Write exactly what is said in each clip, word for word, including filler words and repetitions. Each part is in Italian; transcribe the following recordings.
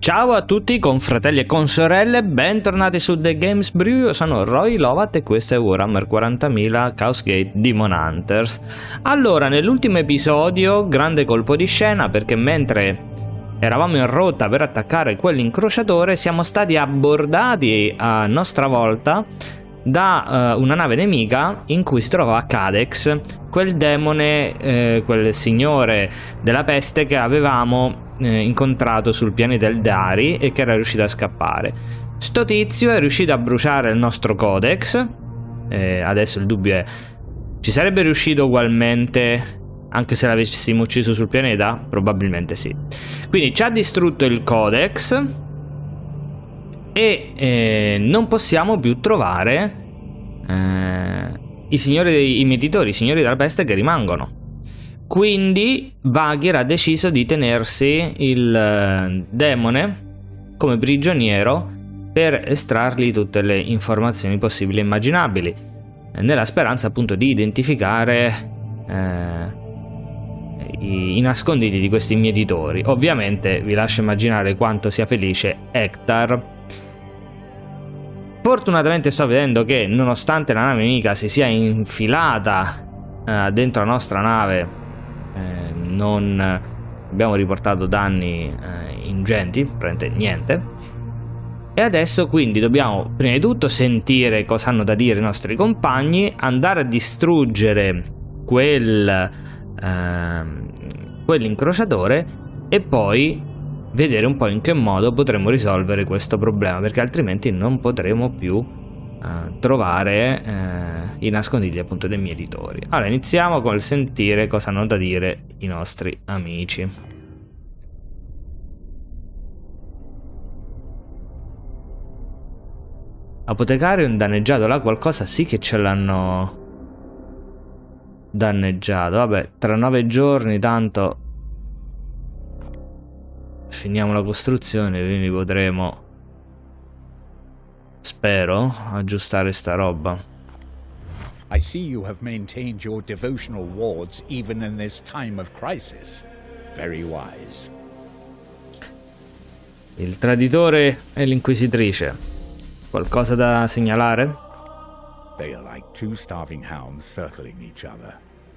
Ciao a tutti confratelli e consorelle, bentornati su The Games Brew, io sono Roy Lovat e questo è Warhammer quarantamila Chaos Gate Demon Hunters. Allora, nell'ultimo episodio, grande colpo di scena perché mentre eravamo in rotta per attaccare quell'incrociatore siamo stati abbordati a nostra volta da uh, una nave nemica in cui si trovava Cadex, quel demone, eh, quel signore della peste che avevamo eh, incontrato sul pianeta Eldari e che era riuscito a scappare. Sto tizio è riuscito a bruciare il nostro Codex. Eh, adesso il dubbio è: ci sarebbe riuscito ugualmente anche se l'avessimo ucciso sul pianeta? Probabilmente sì. Quindi ci ha distrutto il Codex e eh, non possiamo più trovare eh, i signori dei i mietitori, i signori della peste che rimangono. Quindi Vagir ha deciso di tenersi il eh, demone come prigioniero per estrargli tutte le informazioni possibili e immaginabili, eh, nella speranza appunto di identificare eh, i, i nascondigli di questi mietitori. Ovviamente vi lascio immaginare quanto sia felice Hector. Fortunatamente sto vedendo che nonostante la nave nemica si sia infilata eh, dentro la nostra nave, eh, non abbiamo riportato danni eh, ingenti, praticamente niente. E adesso quindi dobbiamo prima di tutto sentire cosa hanno da dire i nostri compagni, andare a distruggere quel eh, quell'incrociatore e poi vedere un po' in che modo potremo risolvere questo problema, perché altrimenti non potremo più uh, trovare uh, i nascondigli appunto dei mietitori. Allora iniziamo col sentire cosa hanno da dire i nostri amici. Apotecario danneggiato là, qualcosa sì che ce l'hanno danneggiato. Vabbè, tra nove giorni tanto finiamo la costruzione, quindi potremo, spero, aggiustare sta roba. I see you have maintained your devotional wards even in this time of crisis. Very wise. Il traditore e l'inquisitrice. Qualcosa da segnalare? They are like two starving hounds circling each other.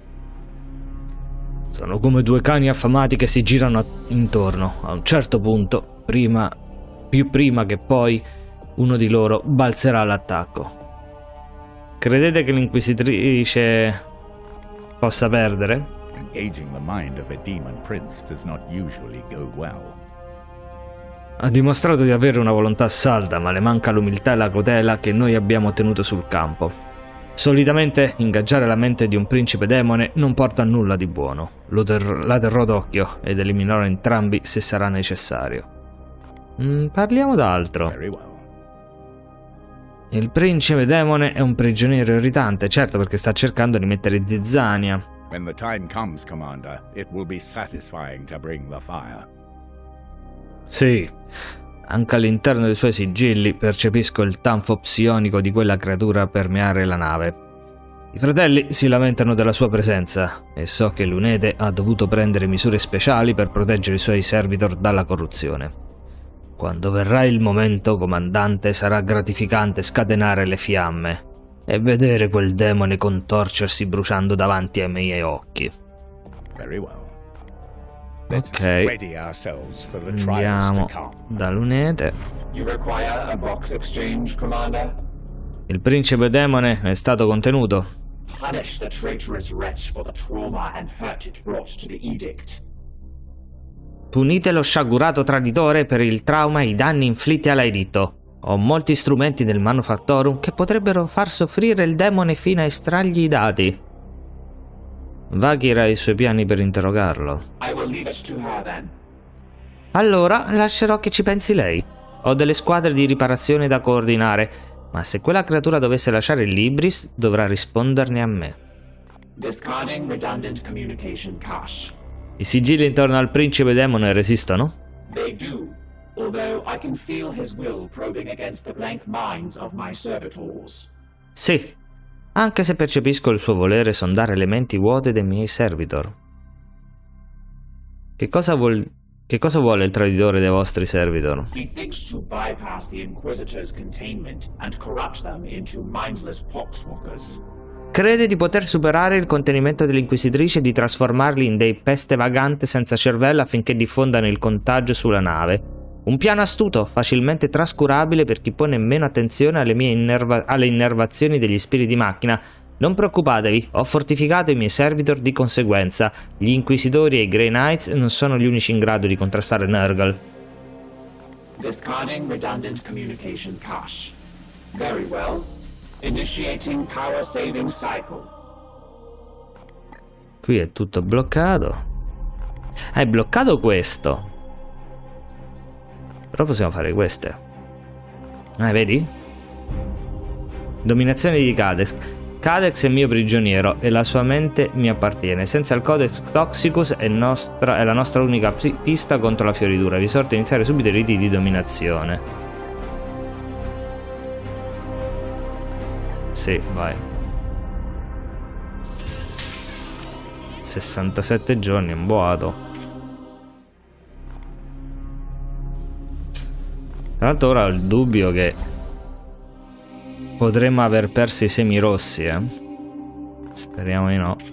Sono come due cani affamati che si girano intorno. A un certo punto, prima, più prima che poi, uno di loro balzerà all'attacco. Credete che l'inquisitrice possa perdere? Engaging the mind of a demon prince does not usually go well. Ha dimostrato di avere una volontà salda, ma le manca l'umiltà e la cautela che noi abbiamo ottenuto sul campo. Solitamente ingaggiare la mente di un principe demone non porta a nulla di buono. Lo ter- la terrò d'occhio ed eliminerò entrambi se sarà necessario. Mm, parliamo d'altro. Il principe demone è un prigioniero irritante, certo, perché sta cercando di mettere zizzania. When the time comes, Commander, it will be satisfying to bring the fire. Sì, anche all'interno dei suoi sigilli percepisco il tanfo psionico di quella creatura permeare la nave. I fratelli si lamentano della sua presenza e so che Lunete ha dovuto prendere misure speciali per proteggere i suoi servitor dalla corruzione. Quando verrà il momento, comandante, sarà gratificante scatenare le fiamme e vedere quel demone contorcersi bruciando davanti ai miei occhi. Very well. Ok, andiamo da Lunete. Il principe demone è stato contenuto. Punite lo sciagurato traditore per il trauma e i danni inflitti all'editto. Ho molti strumenti del Manufactorum che potrebbero far soffrire il demone fino a estrargli i dati. Vagir ha i suoi piani per interrogarlo. Allora lascerò che ci pensi lei. Ho delle squadre di riparazione da coordinare, ma se quella creatura dovesse lasciare il Libris, dovrà risponderne a me. I sigilli intorno al principe demone resistono? Sì. Anche se percepisco il suo volere sondare le menti vuote dei miei servitor. Che cosa vuol Che cosa vuole il traditore dei vostri servitor? He thinks to bypass the Inquisitor's containment and corrupt them into mindless poxwalkers. Crede di poter superare il contenimento dell'Inquisitrice e di trasformarli in dei peste vagante senza cervello affinché diffondano il contagio sulla nave. Un piano astuto, facilmente trascurabile per chi pone meno attenzione alle mie innerva- alle innervazioni degli spiriti di macchina. Non preoccupatevi, ho fortificato i miei servitor di conseguenza. Gli Inquisitori e i Grey Knights non sono gli unici in grado di contrastare Nurgle. Discarding redundant communication cache. Very well. Initiating power saving cycle. Qui è tutto bloccato. Ah, è bloccato questo. Però possiamo fare queste. Ah, vedi? Dominazione di Cadex. Cadex è mio prigioniero e la sua mente mi appartiene. Senza il Codex Toxicus è, nostra, è la nostra unica pista contro la fioritura. Vi esorto a iniziare subito i riti di dominazione. Sì, vai. sessantasette giorni, un boato. Tra l'altro ora ho il dubbio che potremmo aver perso i semi rossi, eh. Speriamo di no.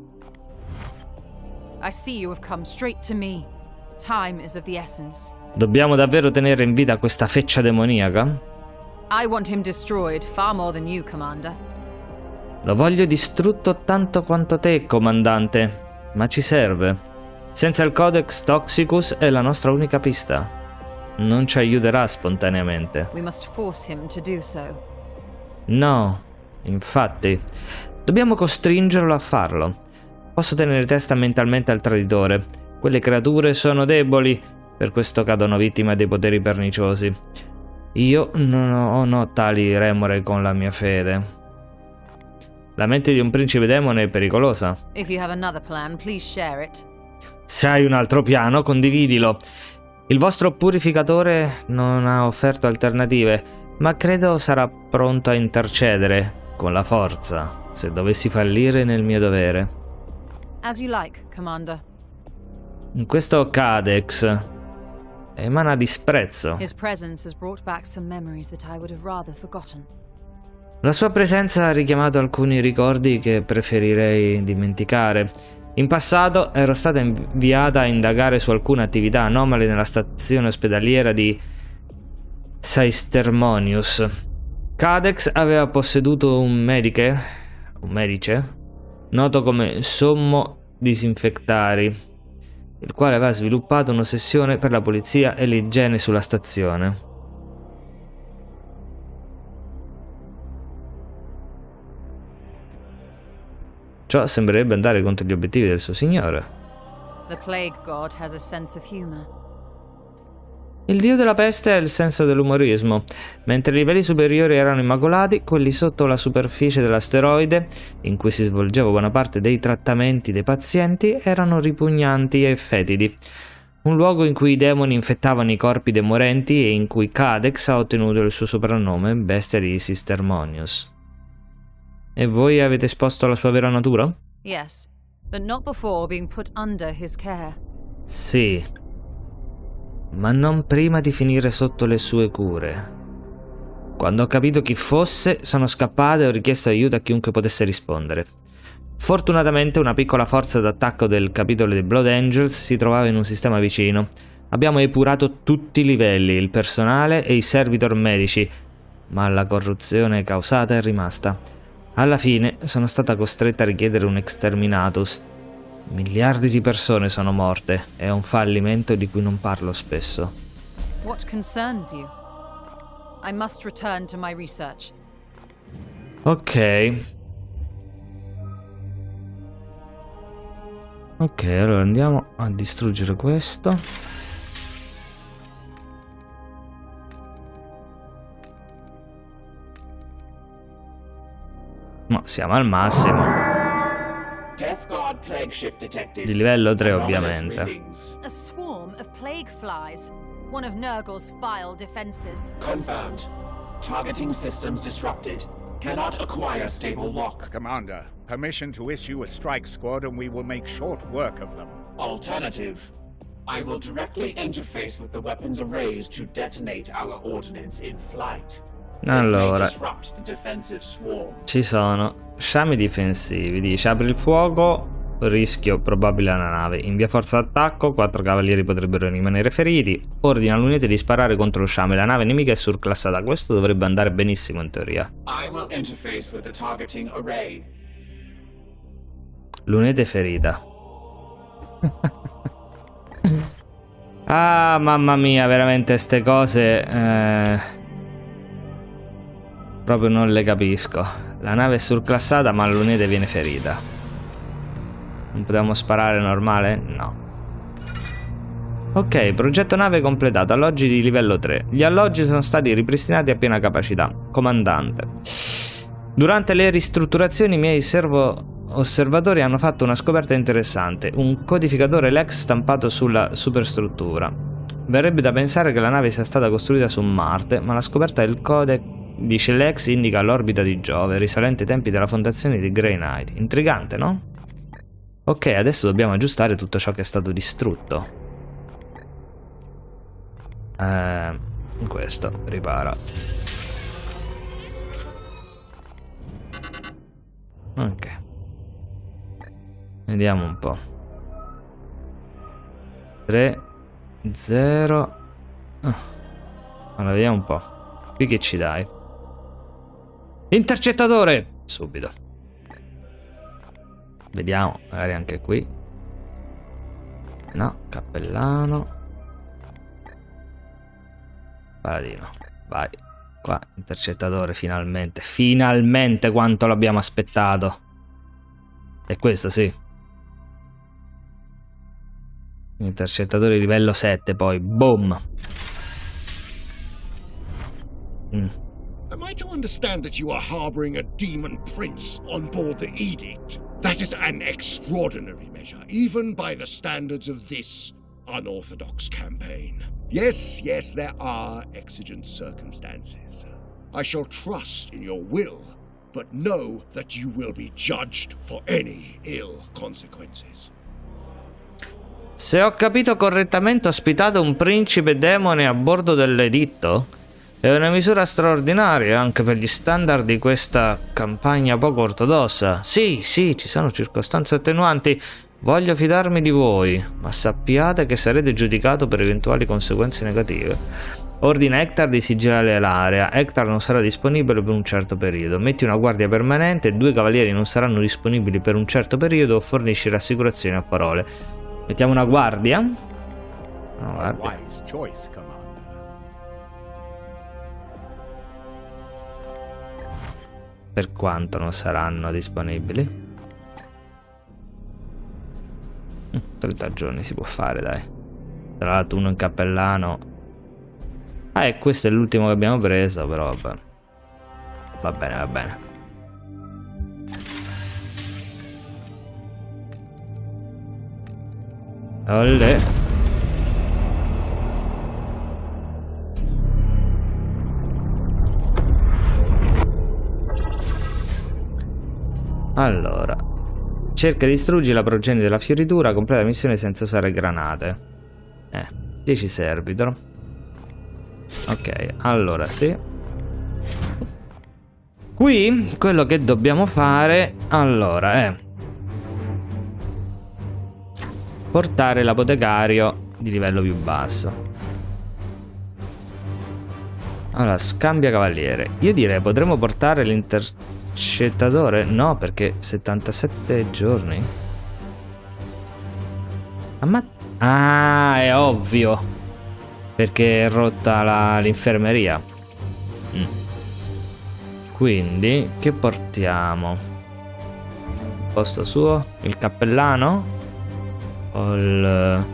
I see you have come straight to me. Time is of the essence. Dobbiamo davvero tenere in vita questa feccia demoniaca? I want him destroyed far more than you, Commander. Lo voglio distrutto tanto quanto te, comandante. Ma ci serve. Senza il Codex Toxicus è la nostra unica pista. Non ci aiuterà spontaneamente. We must force him to do so. No, infatti. Dobbiamo costringerlo a farlo. Posso tenere testa mentalmente al traditore. Quelle creature sono deboli, per questo cadono vittime dei poteri perniciosi. Io non ho, non ho tali remore con la mia fede. La mente di un principe demone è pericolosa. If you have another plan, please share it. Se hai un altro piano, condividilo. Il vostro purificatore non ha offerto alternative, ma credo sarà pronto a intercedere con la forza, se dovessi fallire nel mio dovere. As you like, Commander. In questo Cadex emana disprezzo. His presence has brought back some memories that I would have rather forgotten. La sua presenza ha richiamato alcuni ricordi che preferirei dimenticare. In passato ero stata inviata a indagare su alcune attività anomale nella stazione ospedaliera di Seistermonius. Cadex aveva posseduto un mediche, un medice, noto come Sommo Disinfectari, il quale aveva sviluppato un'ossessione per la pulizia e l'igiene sulla stazione. Ciò sembrerebbe andare contro gli obiettivi del suo signore. The plague god has a sense of humor. Il dio della peste ha il senso dell'umorismo. Mentre i livelli superiori erano immacolati, quelli sotto la superficie dell'asteroide, in cui si svolgeva buona parte dei trattamenti dei pazienti, erano ripugnanti e fetidi. Un luogo in cui i demoni infettavano i corpi dei morenti e in cui Cadex ha ottenuto il suo soprannome, bestia di Seistermonius. E voi avete esposto la sua vera natura? Yes, but not before being put under his care. Sì, ma non prima di finire sotto le sue cure. Quando ho capito chi fosse, sono scappato e ho richiesto aiuto a chiunque potesse rispondere. Fortunatamente una piccola forza d'attacco del capitolo dei Blood Angels si trovava in un sistema vicino. Abbiamo epurato tutti i livelli, il personale e i servitor medici, ma la corruzione causata è rimasta. Alla fine sono stata costretta a richiedere un exterminatus. Miliardi di persone sono morte. È un fallimento di cui non parlo spesso. What concerns you? I must return to my research. Ok. Ok, allora andiamo a distruggere questo. No, siamo al massimo. Di livello tre, ovviamente. A swarm of plague flies. One of Nurgle's vile defenses. Confirmed. Targeting systems disrupted. Cannot acquire stable lock. Commander, permission to issue a strike squad and we will make short work of them. Alternative. I will directly interface with the weapons arrays to detonate our ordnance in flight. Allora, ci sono sciami difensivi. Dice apri il fuoco, rischio probabile alla nave. Invia forza d'attacco, quattro cavalieri potrebbero rimanere feriti. Ordina all'unità di sparare contro lo sciame. La nave nemica è surclassata. Questo dovrebbe andare benissimo in teoria. L'unità è ferita. Ah, mamma mia, veramente ste cose eh... proprio non le capisco. La nave è surclassata ma l'unità viene ferita. Non potevamo sparare normale? No. Ok, progetto nave completato. Alloggi di livello tre. Gli alloggi sono stati ripristinati a piena capacità. Comandante. Durante le ristrutturazioni i miei servo osservatori hanno fatto una scoperta interessante. Un codificatore Lex stampato sulla superstruttura. Verrebbe da pensare che la nave sia stata costruita su Marte, ma la scoperta del codec, dice Lex, indica l'orbita di Giove, risalente ai tempi della fondazione di Grey Knight. Intrigante, no? Ok, adesso dobbiamo aggiustare tutto ciò che è stato distrutto. Eh, questo, ripara. Ok. Vediamo un po'. tre, zero. Oh. Allora, vediamo un po'. Qui che ci dai? Intercettatore! Subito. Vediamo, magari anche qui. No, cappellano. Paladino. Vai. Qua, intercettatore, finalmente. Finalmente quanto l'abbiamo aspettato. È questa, sì. Intercettatore livello sette, poi. Boom. Mm. Am I to understand that you are harboring a demon prince on board the Edict? That is an extraordinary measure, even by the standards of this unorthodox campaign. Yes, yes, there are exigent circumstances. I shall trust in your will, but know that you will be judged for any ill consequences. Se ho capito correttamente, ospitate un principe demone a bordo dell'editto? È una misura straordinaria anche per gli standard di questa campagna poco ortodossa. Sì, sì, ci sono circostanze attenuanti. Voglio fidarmi di voi, ma sappiate che sarete giudicato per eventuali conseguenze negative. Ordina Hector di sigillare l'area. Hector non sarà disponibile per un certo periodo. Metti una guardia permanente, due cavalieri non saranno disponibili per un certo periodo o fornisci rassicurazioni a parole. Mettiamo una guardia. Una guardia. Wise choice, Commander. Per quanto non saranno disponibili? trenta giorni si può fare, dai. Tra l'altro uno in cappellano. Ah, e questo è l'ultimo che abbiamo preso, però vabbè. Va bene, va bene. Olle. Allora, cerca di distruggere la progenie della fioritura, completa la missione senza usare granate. Eh, dieci servitor. Ok, allora sì. Qui quello che dobbiamo fare allora è portare l'apotecario di livello più basso. Allora, scambia cavaliere. Io direi potremmo portare l'intercettatore. No, perché settantasette giorni. Ma... Ah, è ovvio. Perché è rotta l'infermeria. Mm. Quindi, che portiamo? Posto suo? Il cappellano? O il...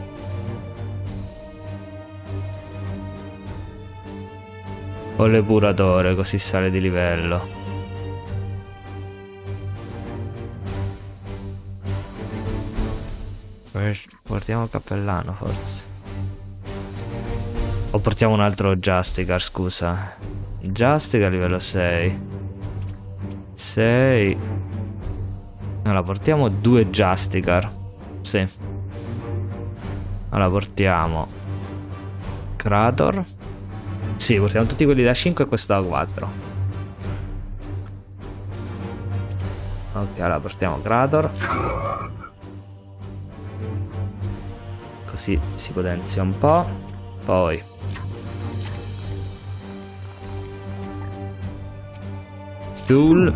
o l'epuratore, così sale di livello. Portiamo il cappellano, forse. O portiamo un altro Justicar, scusa. Justicar livello sei. sei. Allora, portiamo due Justicar. Sì. Allora portiamo Krator. Sì, portiamo tutti quelli da cinque e questo da quattro. Ok, allora portiamo Krator. Così si potenzia un po'. Poi Tool.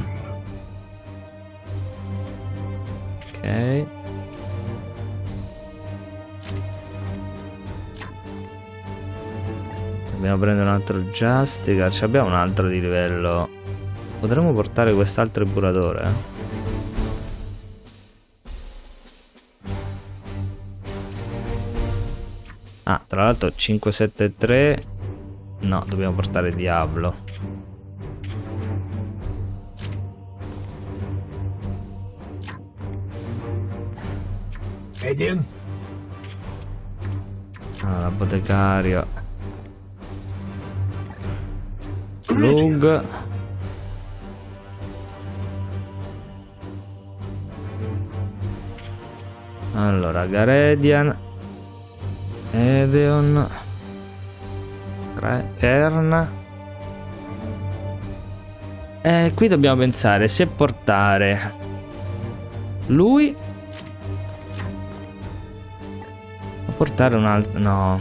Ok. Dobbiamo prendere un altro Justicar. Ci abbiamo un altro di livello. Potremmo portare quest'altro epuratore, eh? Ah, tra l'altro cinque sette tre. No, dobbiamo portare Diablo. Vediamo. Allora, apotecario. Lug. Allora, Garedian. Edeon. Kern. E qui dobbiamo pensare se portare lui o portare un altro. No,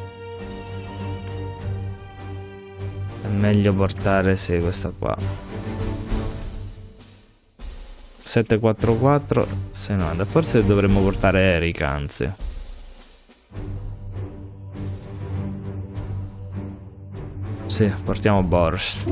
è meglio portare sì questa qua. Sette quattro quattro. Se no, forse dovremmo portare Eric, anzi. Sì, portiamo Boros.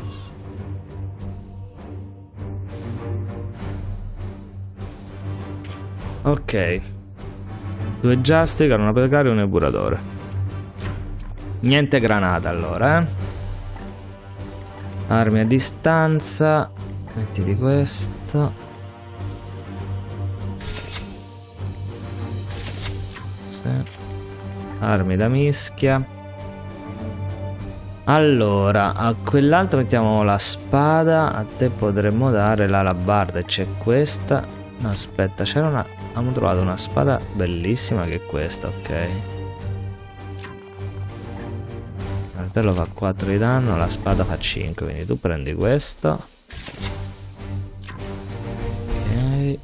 Ok. Due Justicar, un apotecario e un epuratore. Niente granata allora, eh. Armi a distanza. Mettiti questo. Sì. Armi da mischia. Allora, a quell'altro mettiamo la spada. A te potremmo dare l'alabarda. C'è questa. No, aspetta, c'era una. Abbiamo trovato una spada bellissima che è questa, ok. Il martello fa quattro di danno, la spada fa cinque, quindi tu prendi questo. Ok.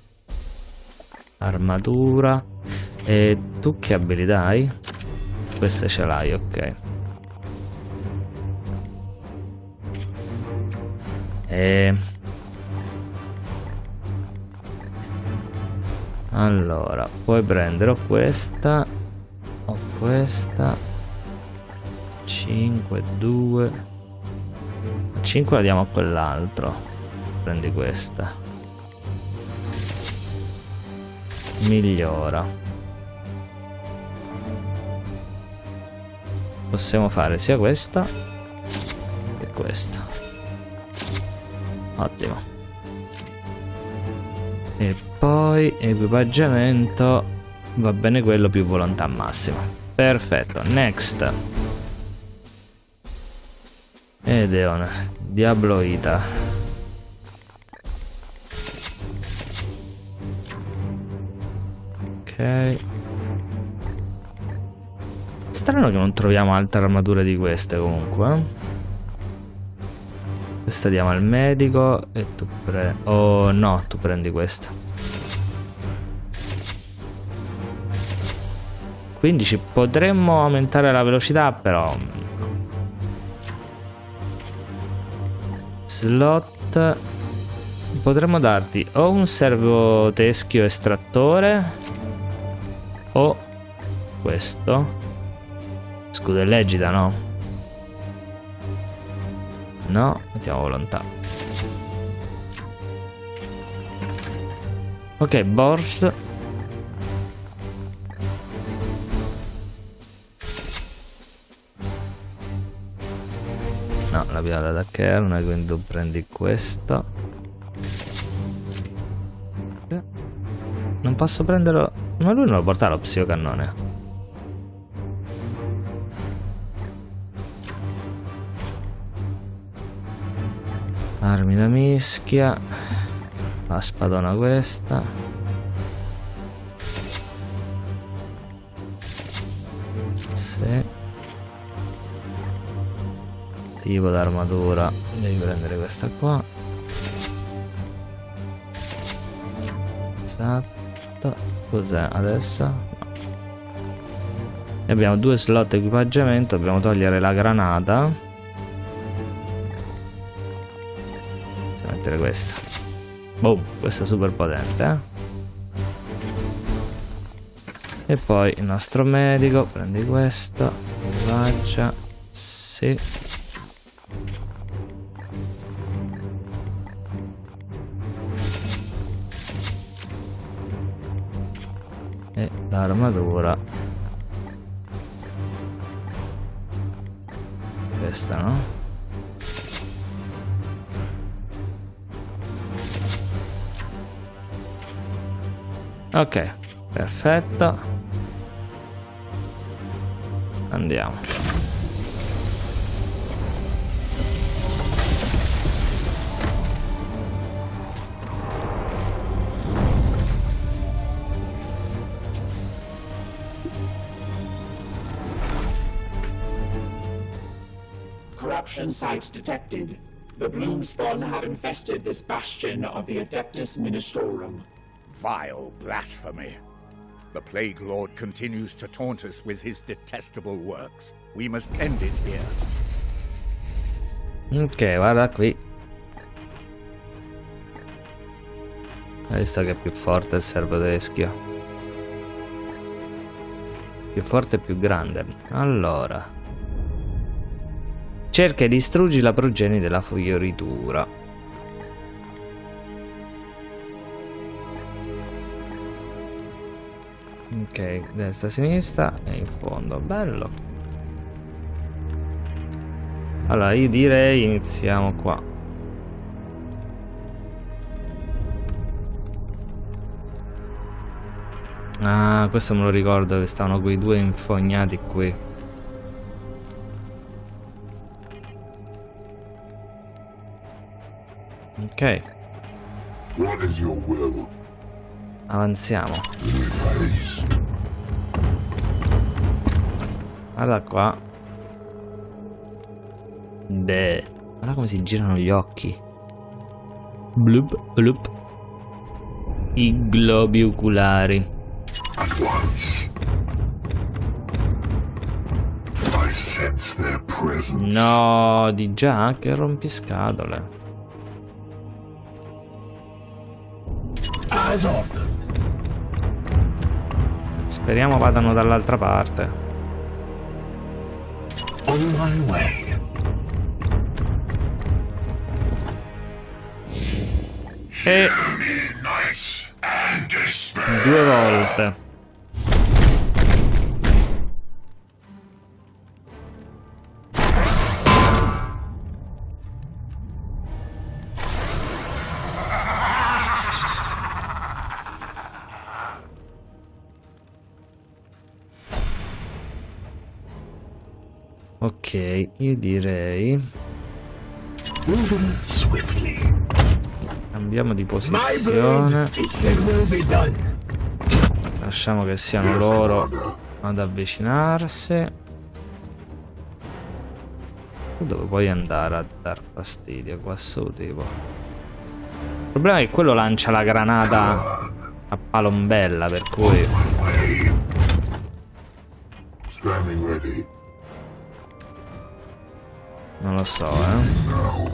Armatura. E tu che abilità hai? Queste ce l'hai, ok. E... allora, puoi prendere o questa o questa. Cinque, due. cinque la diamo a quell'altro. Prendi questa. Migliora. Possiamo fare sia questa che questa. Ottimo. E poi equipaggiamento. Va bene quello più volontà massima. Perfetto. Next. Edeon. Diabloita. Ok. Strano che non troviamo altre armature di queste comunque. Questa diamo al medico e tu prendi... oh no, tu prendi questa. quindici. Potremmo aumentare la velocità però. Slot. Potremmo darti o un servo teschio estrattore o questo. Scudo e legida, no? No, mettiamo volontà. Ok, Bors. No, l'abbiamo data a Kern, quindi tu prendi questo. Non posso prenderlo. Ma lui non lo porta lo psiocannone. Armi da mischia. La spadona questa. Sì. Tipo d'armatura. Devi prendere questa qua. Esatto. Cos'è adesso? No. E abbiamo due slot equipaggiamento. Dobbiamo togliere la granata. Possiamo mettere questa. Boom, questa è super potente, eh? E poi il nostro medico, prendi questo, equipaggia, sì. E l'armatura. Questa, no? Ok, perfetto. Andiamo. Corruption site detected. The bloom spawn have infested this bastion of the Adeptus Ministorum. Vile blasphemy. The Plague Lord continues to taunt us with his detestable works. We must end it here. Ok, guarda qui. Hai visto che è più forte il servo teschio. Più forte e più grande. Allora. Cerca e distruggi la progenie della fioritura. Ok, destra, sinistra e in fondo. Bello. Allora, io direi iniziamo qua. Ah, questo me lo ricordo, dove stavano quei due infognati qui. Ok. What is your will? Avanziamo. Guarda qua. Beh, guarda come si girano gli occhi. Blup, blup. I globi oculari. At once. I sense their presence. No, di già, che rompiscatole. As ordered. Speriamo vadano dall'altra parte. On my way. E Nice and despair. due volte. Ok, io direi Moving swiftly. cambiamo di posizione. It will be done. Lasciamo che siano loro ad avvicinarsi. Dove puoi andare a dar fastidio? Qua su tipo. Il problema è che quello lancia la granata a palombella, per cui Standing ready. non lo so, eh.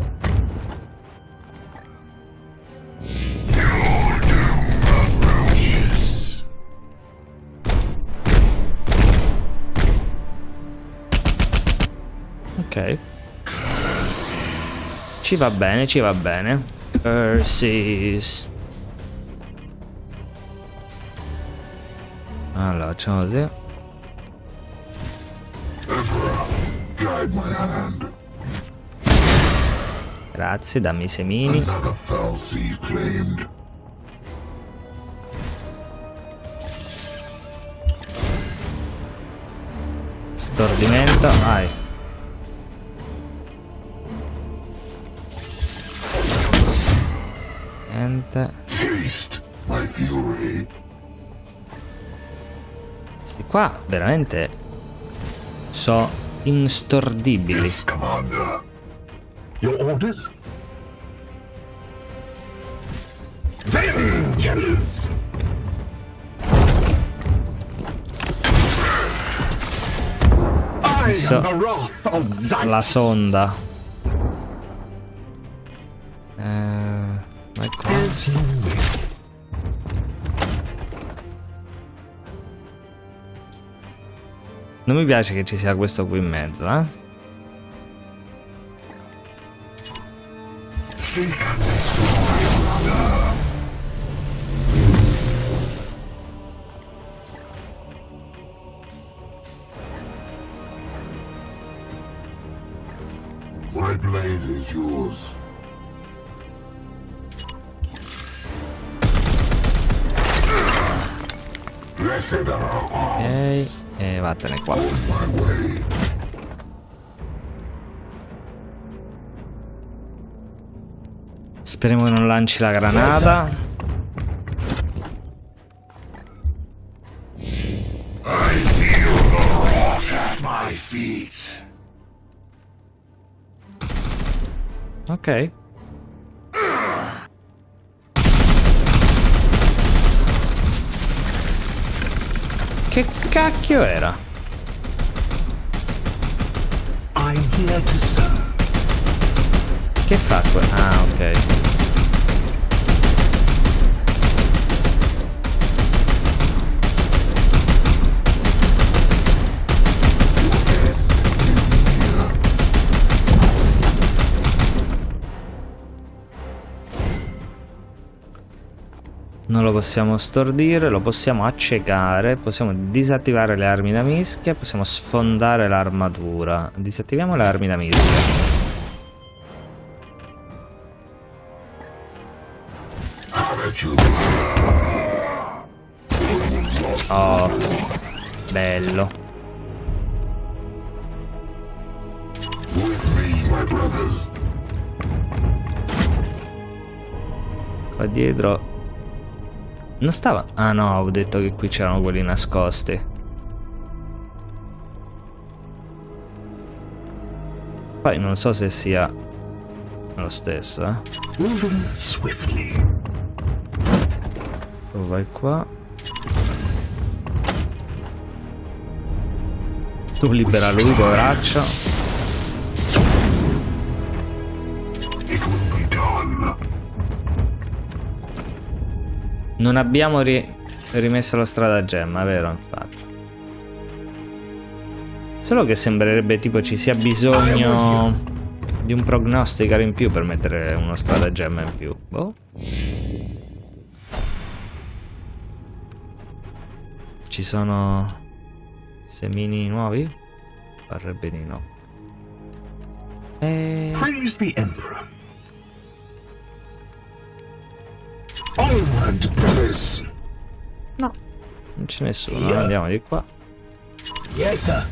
Ok. Ci va bene, ci va bene. Curses. Allora, facciamo così. Guide my hand. Grazie, dammi i semini. Another foul seed claimed. Stordimento, vai. Niente. Taste my fury. Questi qua veramente So instordibili. Yes, Commander. Your orders? Vengeance! I So, am the wrath of Zaius. la sonda. Eh, ma è qua. As you wish. Non mi piace che ci sia questo qui in mezzo, eh? Seek and destroy, brother. My blade is yours. Blessed are our arms. Ok, e vattene qua. On my way. Speriamo che non lanci la granata. I feel the rot at my feet. Ok. Che cacchio era? I'm here to serve. Che fa qua? Ah, ok. Non lo possiamo stordire, lo possiamo accecare, possiamo disattivare le armi da mischia, possiamo sfondare l'armatura. Disattiviamo le armi da mischia. Oh, bello. With me, my brothers. Qua dietro non stava... Ah no, ho detto che qui c'erano quelli nascosti. Poi non so se sia lo stesso, eh. Moving swiftly. Tu vai qua. Tu libera lui, poveraccio. It will be done. Non abbiamo ri rimesso la stratagemma, vero? Infatti. Solo che sembrerebbe tipo ci sia bisogno di un prognosticare in più per mettere uno stratagemma in più. Boh. Ci sono semini nuovi? Parrebbe di no. E... Praise the Emperor. Onward, brothers. no, non c'è nessuno. Andiamo di qua. Yes, sir.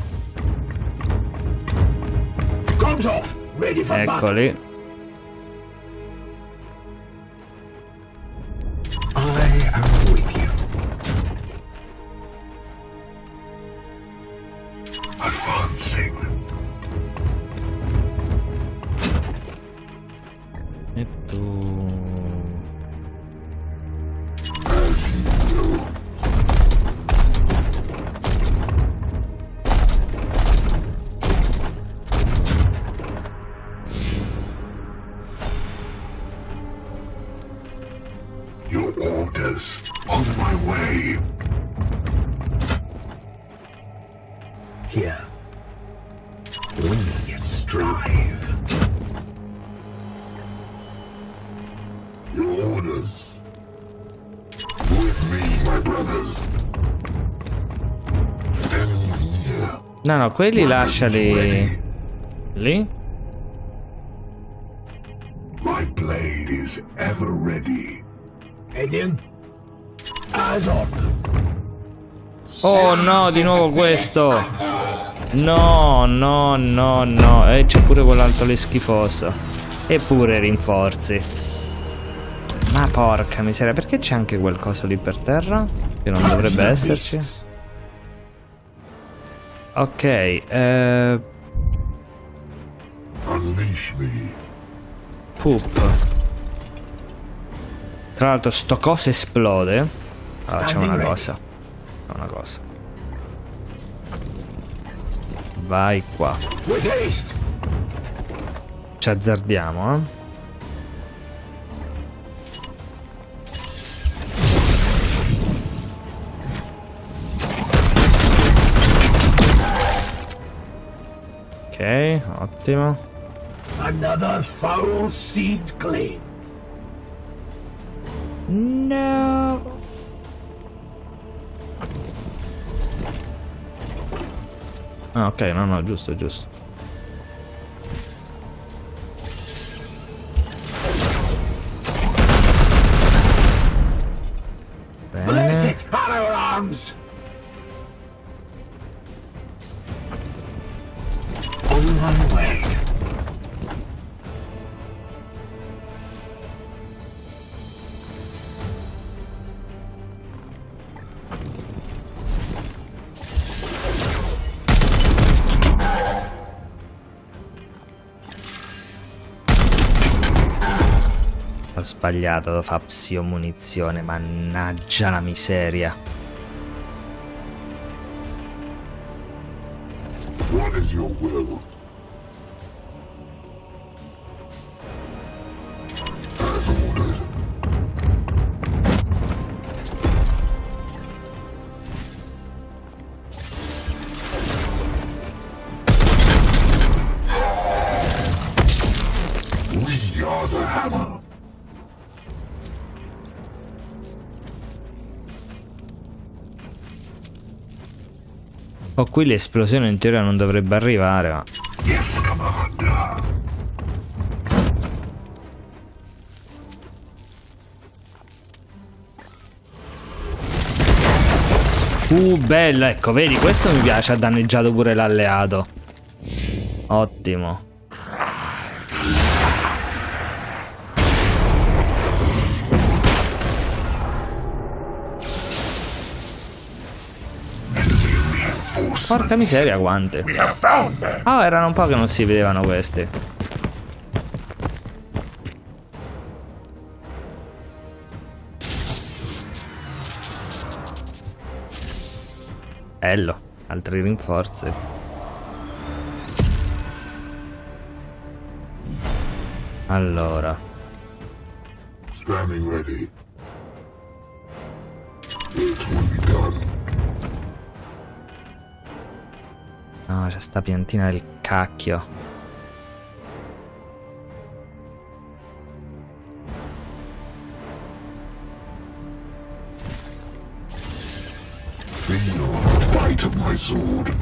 Guns off. Ready for battle. Eccoli. I am with you. Advancing. E tu... Your orders. On my way. Here. We strive. Your orders. With me, my brothers. Enemy here. No, no, quelli lasciali lì. My blade is ever ready. Again. Eyes on. Oh no, di nuovo questo. No, no, no, no. E c'è pure quell'altro lì schifoso. E pure rinforzi. Ma porca miseria, perché c'è anche quel coso lì per terra? Che non dovrebbe esserci. Ok, eh... Unleash me. Poop. Tra l'altro sto coso esplode. Allora c'è una cosa. C'è una cosa. Vai qua. Ci azzardiamo, eh. Ok, ottimo. Another foul seed claim. No. Ah, ok, no, no, giusto, giusto. Bless it, Harrow Arms. On my way. Ho sbagliato, lo fa psio munizione, mannaggia la miseria. What is your will? As ordered. We are the hammer. Oh, qui l'esplosione in teoria non dovrebbe arrivare, ma... Yes, Commander. Uh, bello, ecco, vedi, questo mi piace, ha danneggiato pure l'alleato. Ottimo. Porca miseria, quante. Ah, erano un po' che non si vedevano questi. Bello, altri rinforzi. Allora, Standing ready. It will be done. no, c'è sta piantina del cacchio. Feel the bite of my sword.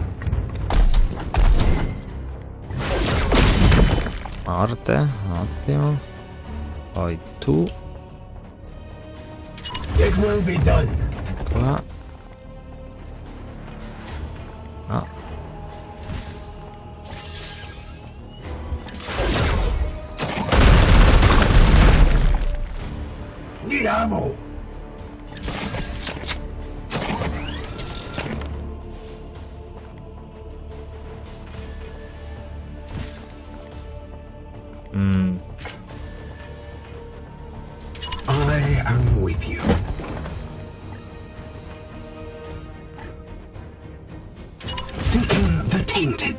Morte, ottimo. Poi tu. It will be done. Qua. No. Need ammo. Mm. I am with you. Seeking the tainted.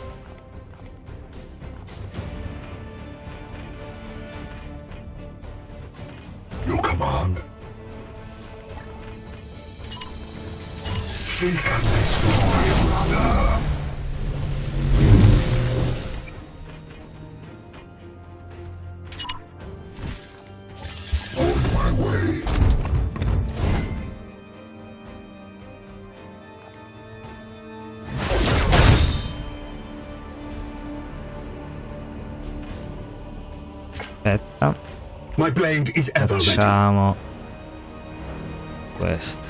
Your command. Seek and destroy, brother. On my way. Aspetta. My blade is ever ready. Facciamo questo.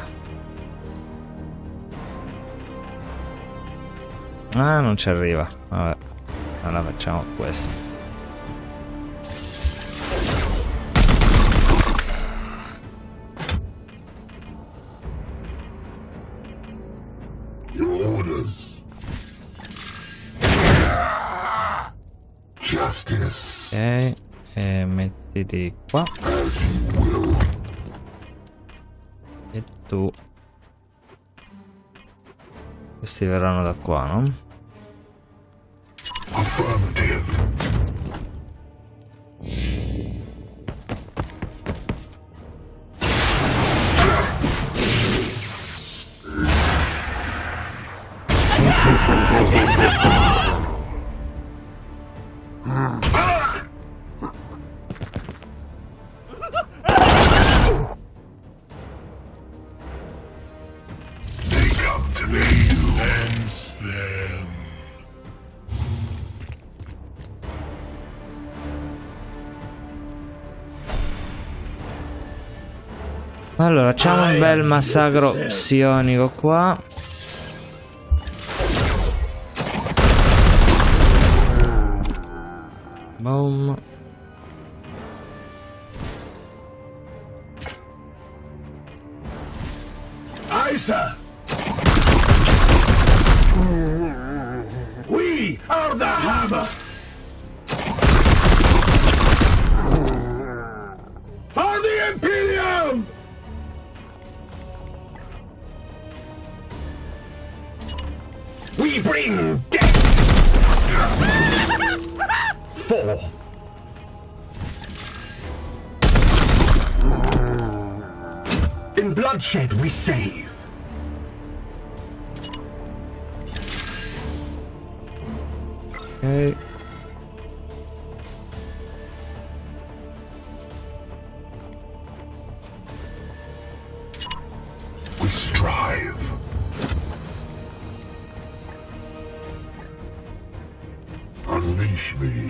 Ah, non ci arriva. Vabbè. Allora facciamo questo. Your orders. Justice. Ok, e mettiti qua. E tu. Questi verranno da qua, no? Affirmative. They come to me. Sense them. Allora, facciamo un bel massacro psionico qua. Boom. Isa! We are the hammer! For the Imperium! We bring death! Four. In bloodshed we save. Ok. We strive. Unleash me.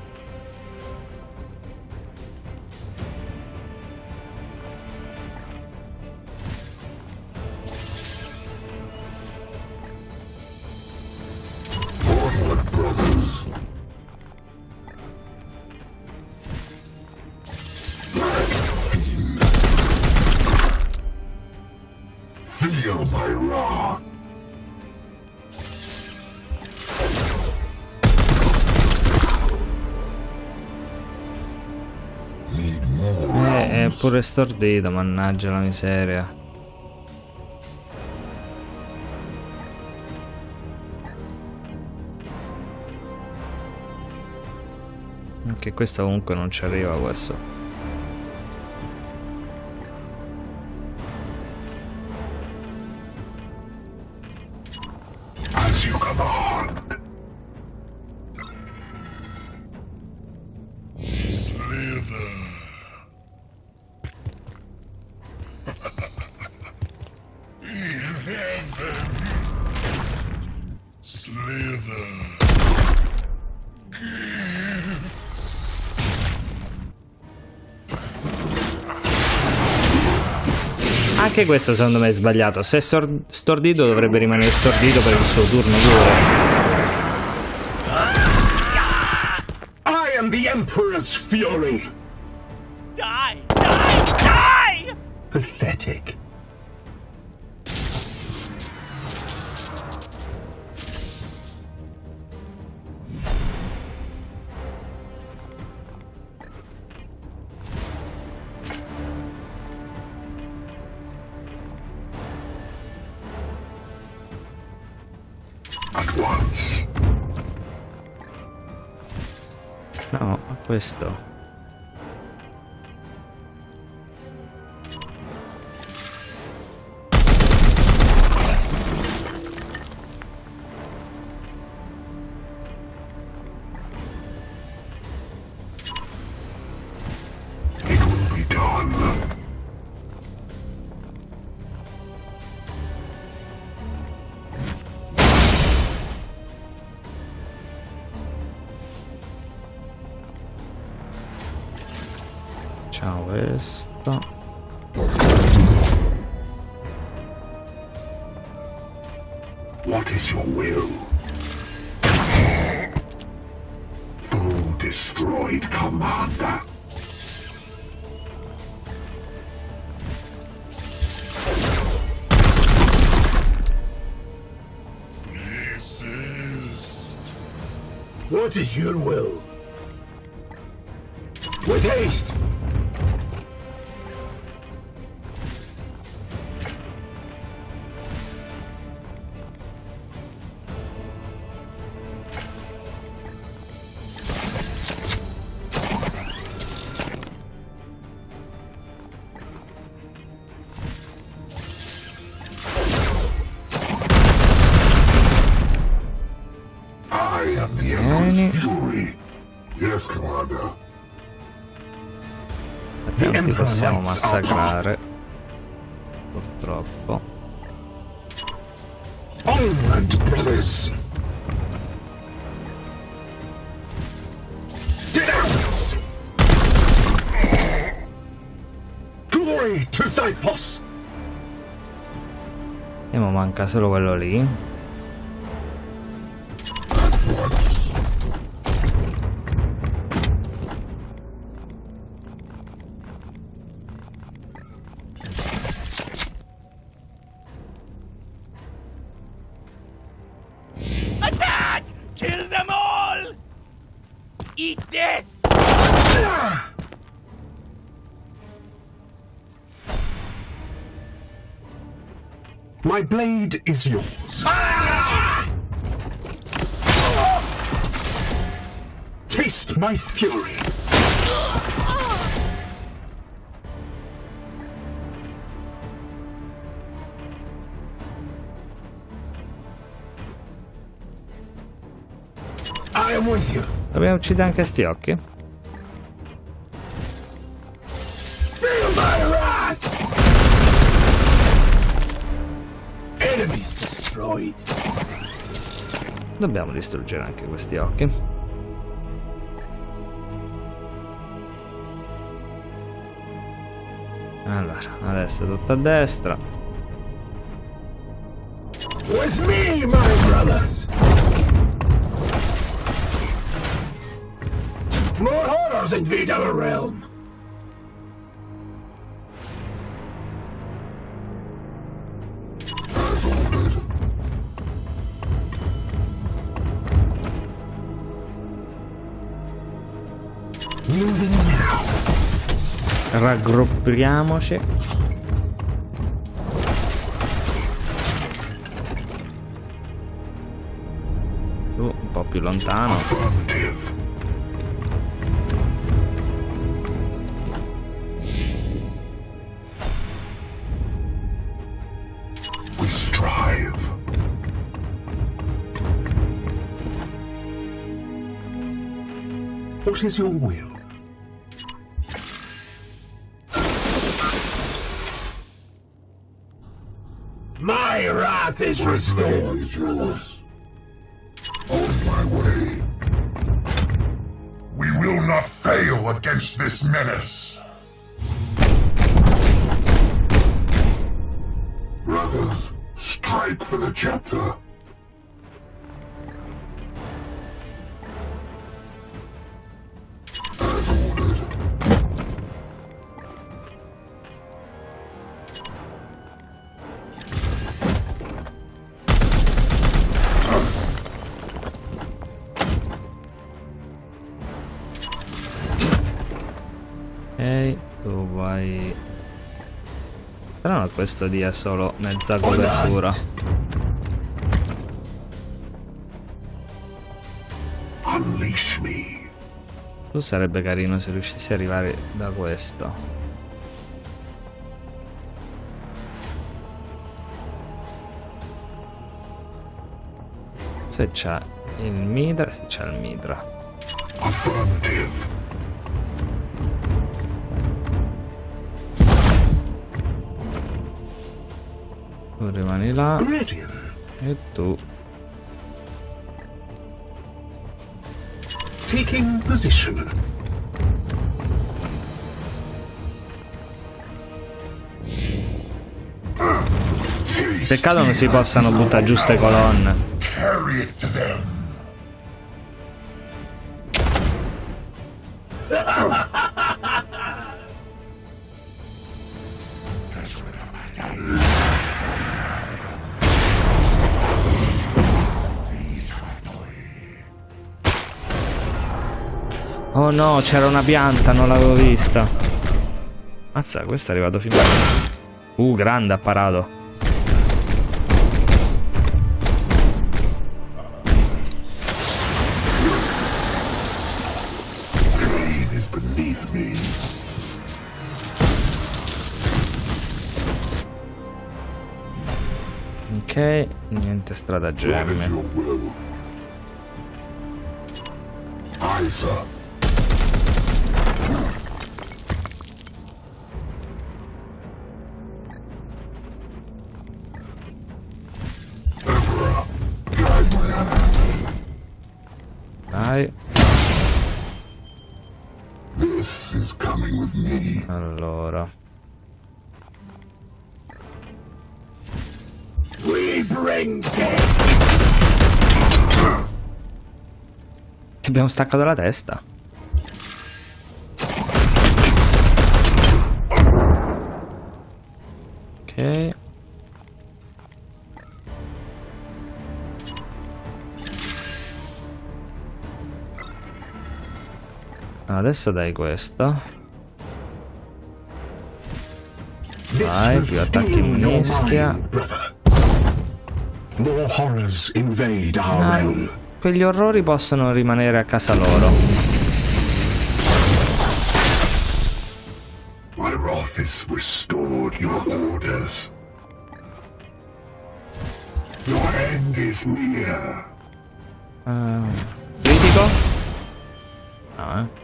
Onward, brothers. Black fiend. Feel my wrath. Eh, è pure stordito, mannaggia la miseria. Anche questo comunque non ci arriva questo. As you command. Slither. In heaven. Slither. Anche questo secondo me è sbagliato. Se è stordito dovrebbe rimanere stordito per il suo turno pure. I am the Emperor's fury. Die! Die! Die! Pathetic. At once. No, questo. It will be done. Ciao questo. What is your will? Foe destroyed, Commander. Resist. What is your will? With haste! Non ti possiamo massacrare, purtroppo. Onward, brothers! Denounce! Glory to Xyphos! E ma manca solo quello lì. Attack! Kill them all! Eat this! My blade is yours. Taste my fury. I am with you. Dobbiamo uccidere anche sti occhi. Feel my wrath! Enemies destroyed. Dobbiamo distruggere anche questi occhi. Allora, adesso tutto a destra. With me, my brothers. More horrors invade our realm. Moving now. Raggruppiamoci. Tu un po' più lontano. We strive. What is your will? My wrath is restored. Is yours. On my way. We will not fail against this menace. Brothers, strike for the chapter. As ordered. Ok, tu vai. Strano che questo dia solo mezza copertura. Unleash me. Tu sarebbe carino se riuscissi ad arrivare da questo. Se c'è il mitra, se c'è il mitra. Affirmative. Tu rimani là e tu Taking position. peccato non si possano buttare giù ste colonne. Carry it to them. Oh no, c'era una pianta, non l'avevo vista. Mazza, questo è arrivato fino a... Uh, grande, ha parato. Ok, niente stratagemmi. Dai. Allora. Ti abbiamo staccato la testa. Ok. Adesso dai questo. Vai, più attacchi in mischia. Ah, quegli orrori possono rimanere a casa loro. My wrath is restored your orders. Your end is near. Uh, critico? No, eh.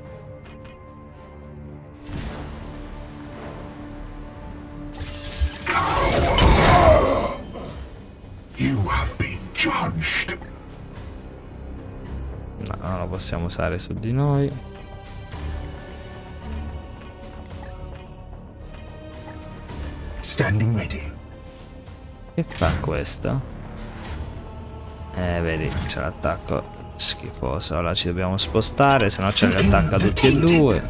You have been judged. No, non lo possiamo usare su di noi. Standing ready. Che fa questo? Eh, vedi, c'è l'attacco schifoso. Ora ci dobbiamo spostare, se no ce li attacca tutti e due.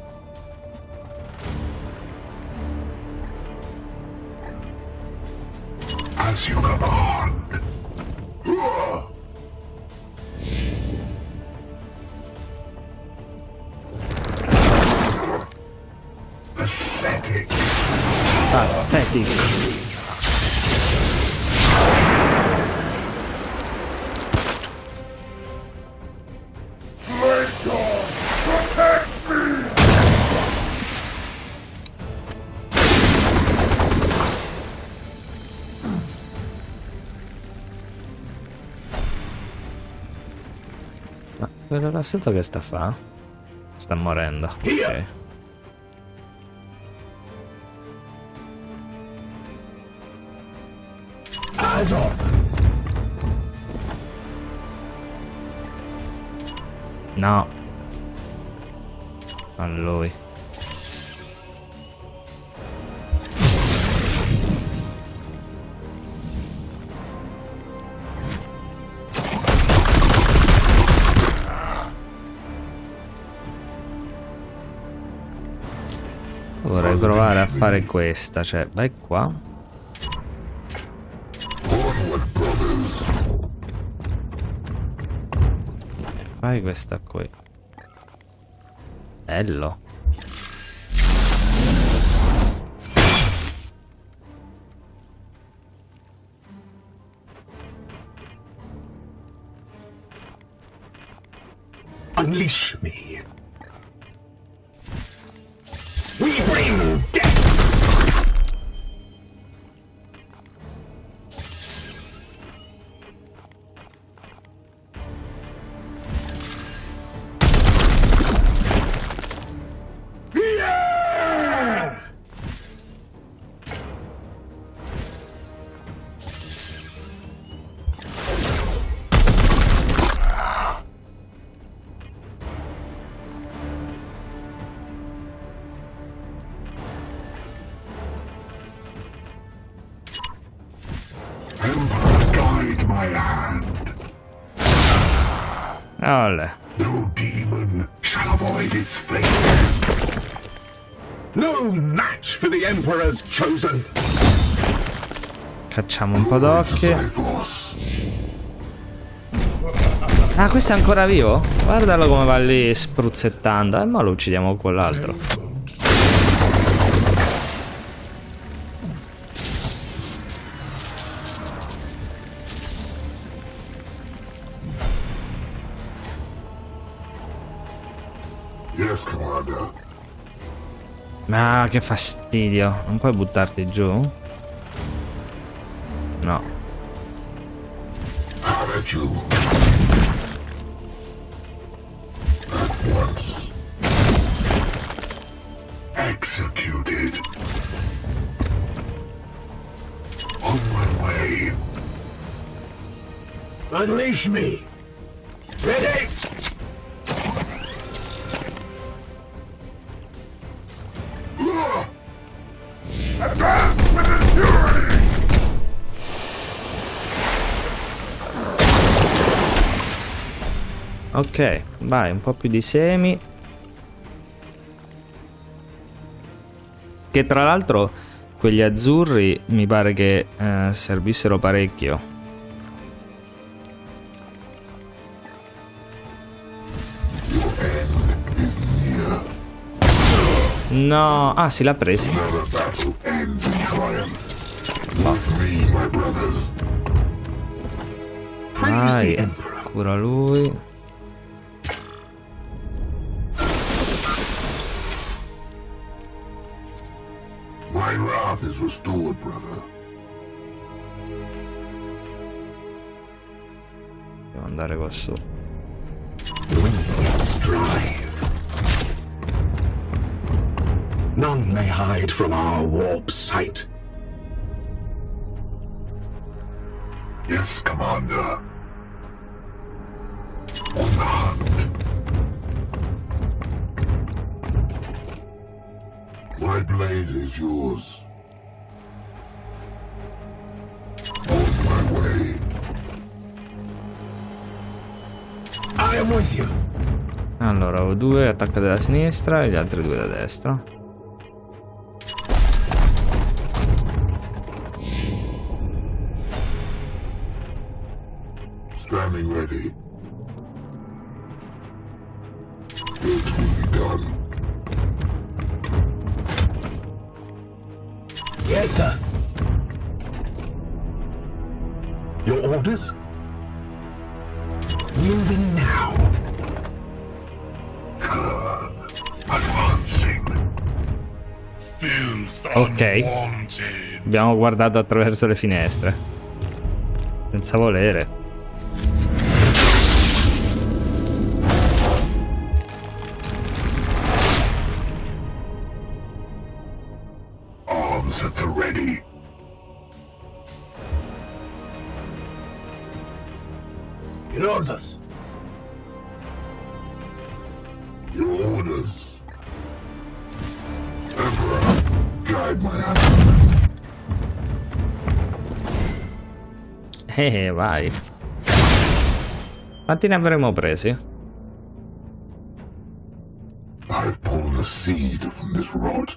As you command. Pathetic. Pathetic. Let God protect me. Ma quello là sotto che sta a fa? Sta morendo. Ok. No. A lui. Vorrei provare a fare questa, cioè vai qua. Fai questa qui. Bello. Unleash me. We bring death. Ole. No demon shall avoid its fate. No match for the Emperor's chosen. Cacciamo un po' d'occhi. Ah, questo è ancora vivo? Guardalo come va lì spruzzettando. E ma lo uccidiamo con l'altro. Yes, Commander. Ma che fastidio. Non puoi buttarti giù? No. Have at you. At once. Executed. On my way. Unleash me. Ready? Advance with fury! Ok, vai, un po' più di semi. Che tra l'altro quegli azzurri mi pare che eh, servissero parecchio. No, ah, si l'ha presi. Vai, cura lui. My wrath is restored, brother. Devo andare qua su. Strive. None may hide from our warp sight. Yes, Commander. On the hunt. My blade is yours. On my way. I am with you. Allora, ho due attaccati da sinistra e gli altri due da destra. Standing ready. It will be done. Yes, sir. Your orders? Moving now. Uh, advancing. Ok. Abbiamo guardato attraverso le finestre. Senza volere. At the ready. Your orders. Your orders. Emperor, guide my hand. Eh, vai. Quanti ne avremmo presi? I've pulled a seed from this rot.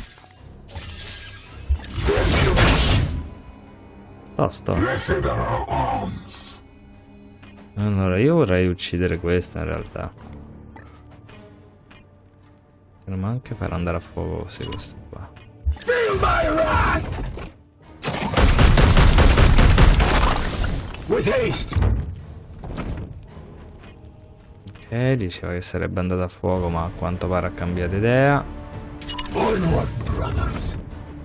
Tosto. Blessed are our arms. Allora, io vorrei uccidere questa in realtà. Potremmo anche far andare a fuoco così questo qua. Feel my wrath! With haste. Ok, diceva che sarebbe andato a fuoco, ma a quanto pare ha cambiato idea. Onward, brothers.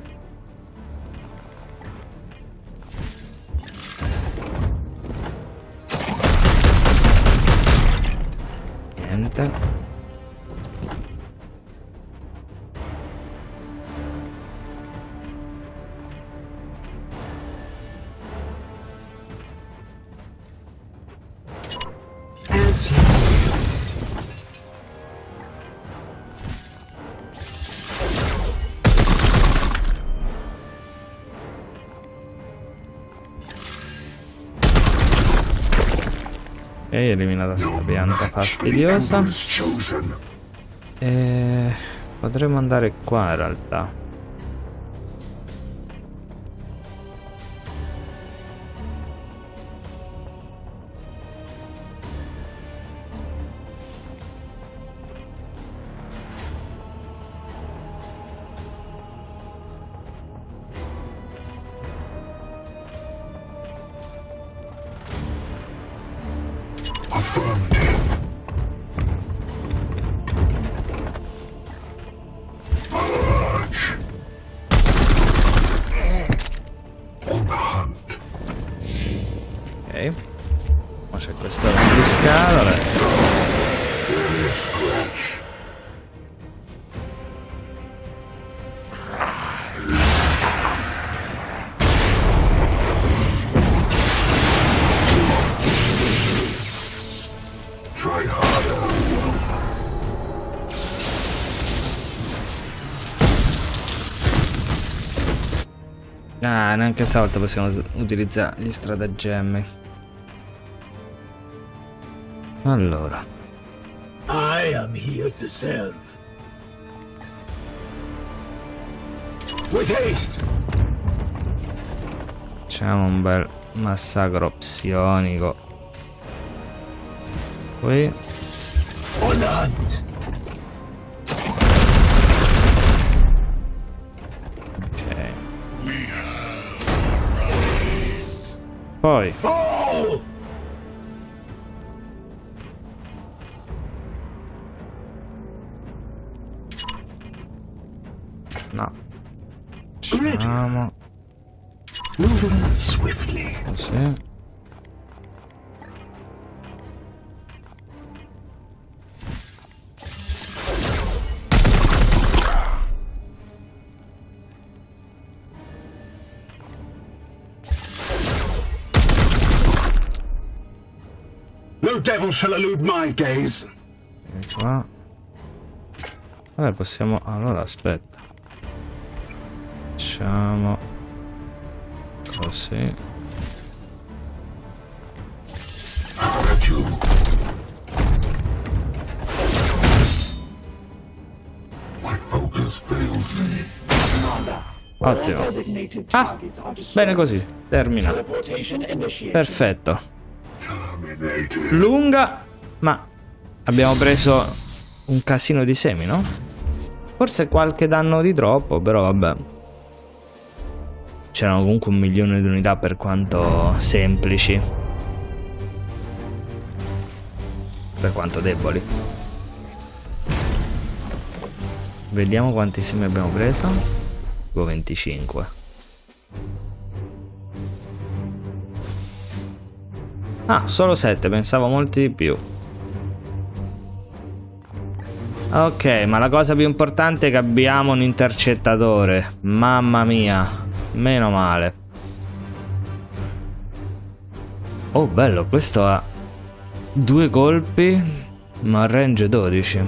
Niente. Ok, eliminata sta pianta fastidiosa. E potremmo andare qua in realtà. Ah, neanche stavolta possiamo utilizzare gli stratagemmi. Allora. I am here to serve. With haste. Facciamo un bel massacro psionico. Qui. On hunt. Poi Fall. no. Facciamo Moving swiftly. così. No devil shall elude my gaze. E qua. Vabbè, possiamo. Allora aspetta. Facciamo così. My focus fails me. Ottimo. Ah, bene così. Termina. Teleportation initiated. Perfetto. Terminated. Lunga, ma abbiamo preso un casino di semi, no? Forse qualche danno di troppo, però vabbè. C'erano comunque un milione di unità, per quanto semplici, per quanto deboli. Vediamo quanti semi abbiamo preso. Tipo venticinque. Ah, solo sette, pensavo molti di più. Ok, ma la cosa più importante è che abbiamo un intercettatore. Mamma mia, meno male. Oh, bello, questo ha due colpi, ma range dodici.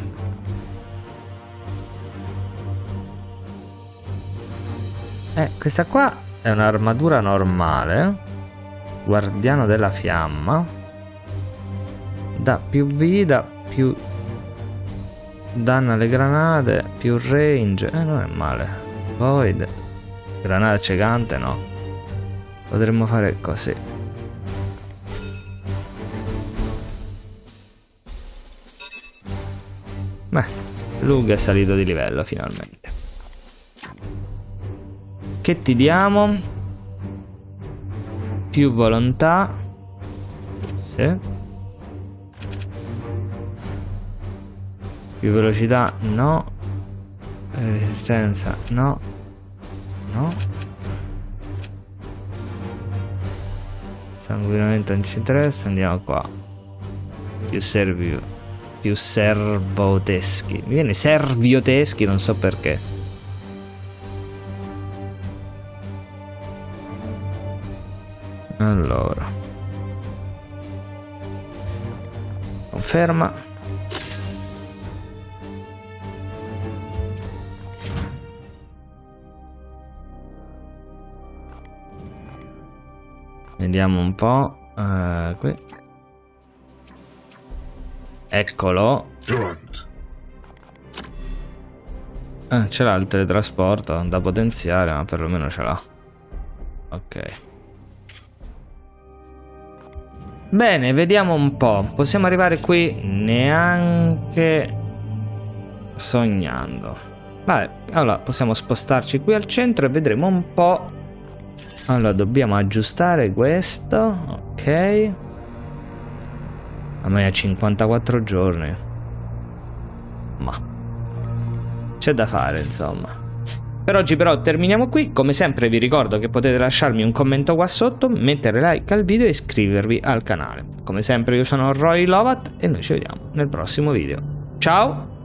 Eh, questa qua è un'armatura normale. Guardiano della fiamma. Dà più vita, più danno alle granate, più range. Eh, non è male. Void. Granata cecante, no. Potremmo fare così. Beh, Lug è salito di livello finalmente. Che ti diamo? Più volontà. Sì. Più velocità, no. Resistenza, no. No. Sanguinamento non ci interessa, andiamo qua. Più servio. Più servoteschi. Mi viene servioteschi, non so perché. Allora. Conferma. Vediamo un po'. Uh, qui. Eccolo. Eh, ce l'ha il teletrasporto da potenziare, ma perlomeno ce l'ha. Ok. Bene, vediamo un po'. Possiamo arrivare qui neanche sognando. Vabbè, allora possiamo spostarci qui al centro e vedremo un po'. Allora, dobbiamo aggiustare questo. Ok. A me ha cinquantaquattro giorni. Ma c'è da fare, insomma. Per oggi però terminiamo qui. Come sempre vi ricordo che potete lasciarmi un commento qua sotto, mettere like al video e iscrivervi al canale. Come sempre io sono Roy Lovat e noi ci vediamo nel prossimo video. Ciao!